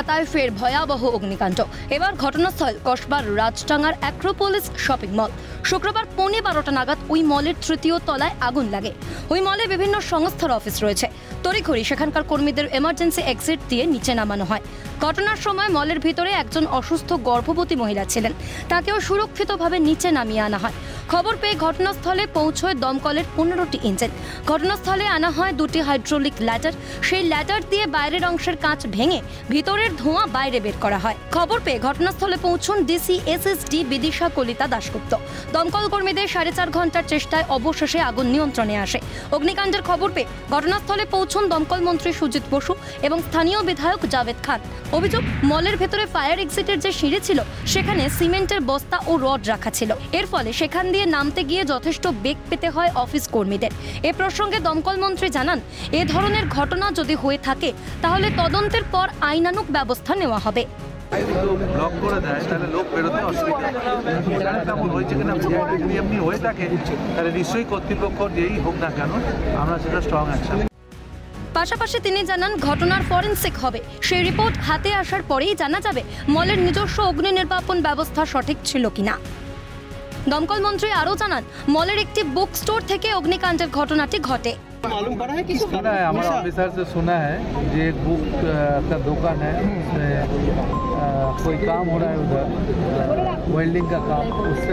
কলকাতায় ফের ভয়াবহ অগ্নিকাণ্ড। এবার ঘটনাস্থল কসবার রাজটাঙ্গার অ্যাক্রোপোলিস শপিং মল। শুক্রবার 12:15 নাগাদ ওই মলের তৃতীয় তলায় আগুন লাগে। ওই মলে বিভিন্ন সংস্থার অফিস রয়েছে। তড়িঘড়ি সেখানকার কর্মীদের এমার্জেন্সি এক্সিট দিয়ে নিচে নামানো হয়। ঘটনার সময় মলের ভিতরে একজন অসুস্থ গর্ভবতী মহিলা ছিলেন, তাকেও সুরক্ষিতভাবে নিচে নামিয়ে আনা হয়। খবর পেয়ে ঘটনাস্থলে পৌঁছয় দমকলের 15টি ইঞ্জিন। ঘটনাস্থলে আনা হয় 2টি হাইড্রোলিক ল্যাডার। সেই ল্যাডার দিয়ে বাইরের অংশের কাঁচ ভেঙে ভিতরের ধোঁয়া বাইরে বের করা হয়। খবর পেয়ে ঘটনাস্থলে পৌঁছন ডিসি এসএসডি বিদিশা কলিতা দাশগুপ্ত। দমকল কর্মীদের 4.5 ঘন্টার চেষ্টায় অবশেষে আগুন নিয়ন্ত্রণে আসে। অগ্নিকাণ্ডের খবর পেয়ে ঘটনাস্থলে পৌঁছন দমকল মন্ত্রী সুজিত বসু এবং স্থানীয় বিধায়ক জাভেদ খান। অভিযোগ, মলের ভেতরে ফায়ার এক্সিটের যে সিঁড়ি ছিল সেখানে সিমেন্টের বস্তা ও রড রাখা ছিল। এর ফলে সেখান দিয়ে নামতে গিয়ে যথেষ্ট বেগ পেতে হয় অফিস কর্মীদের। এ প্রসঙ্গে দমকল মন্ত্রী জানান, এ ধরনের ঘটনা যদি হয়ে থাকে তাহলে তদন্তের পর আইনানুগ ব্যবস্থা নেওয়া হবে। ব্লক করে দেয় তাহলে লোক বেরোতে অসুবিধা তেমন হয়েছে কিনা যদি এমনি হয়ে থাকে তাহলে নিশ্চয়ই কর্তৃপক্ষ যেই হোক না কেন আমরা সেটা স্ট্রং অ্যাকশন। পাশাপাশি তিনি জানান, ঘটনার ফরেনসিক হবে। সেই রিপোর্ট হাতে আসার পরেই জানা যাবে মলের নিজস্ব অগ্নি নির্বাপন ব্যবস্থা সঠিক ছিল কিনা। দমকল মন্ত্রী আরও জানান, মলের একটি বুক স্টোর থেকে অগ্নিকাণ্ডের ঘটনাটি ঘটে। सुना है हमारे ऑफिसर से सुना है ये एक बुक का दुकान है, कोई काम हो रहा है उधर वेल्डिंग का काम, उससे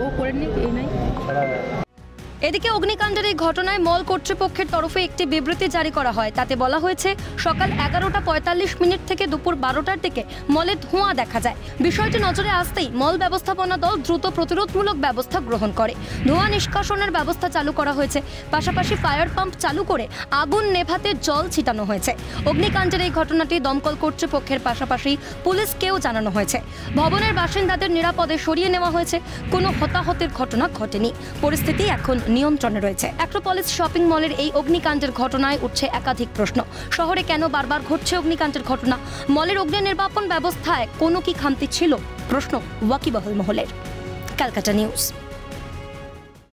এদিকে অগ্নিকাণ্ডের এই ঘটনায় মল কর্তৃপক্ষের তরফে একটি বিবৃতি জারি করা হয়। তাতে বলা হয়েছে, সকাল 11:45 থেকে দুপুর 12টার দিকে মলে ধোঁয়া দেখা যায়। বিষয়টি নজরে আসতেই মল ব্যবস্থাপনা দল দ্রুত প্রতিরোধমূলক ব্যবস্থা গ্রহণ করে। ধোঁয়া নিষ্কাশনের ব্যবস্থা চালু করা হয়েছে। পাশাপাশি ফায়ার পাম্প চালু করে আগুন নেভাতে জল ছিটানো হয়েছে। অগ্নিকাণ্ডের এই ঘটনাটি দমকল কর্তৃপক্ষের পাশাপাশি পুলিশকেও জানানো হয়েছে। ভবনের বাসিন্দাদের নিরাপদে সরিয়ে নেওয়া হয়েছে। কোনো হতাহতের ঘটনা ঘটেনি। পরিস্থিতি এখন নিয়ন্ত্রণে রয়েছে। অ্যাক্রোপোলিস শপিং মলের এই অগ্নিকাণ্ডের ঘটনায় উঠছে একাধিক প্রশ্ন। শহরে কেন বারবার ঘটছে অগ্নিকাণ্ডের ঘটনা? মলের অগ্নি নির্বাপন ব্যবস্থায় কোনো কি খামতি ছিল? প্রশ্ন ওয়াকিবহাল মহলের। ক্যালকাটা নিউজ।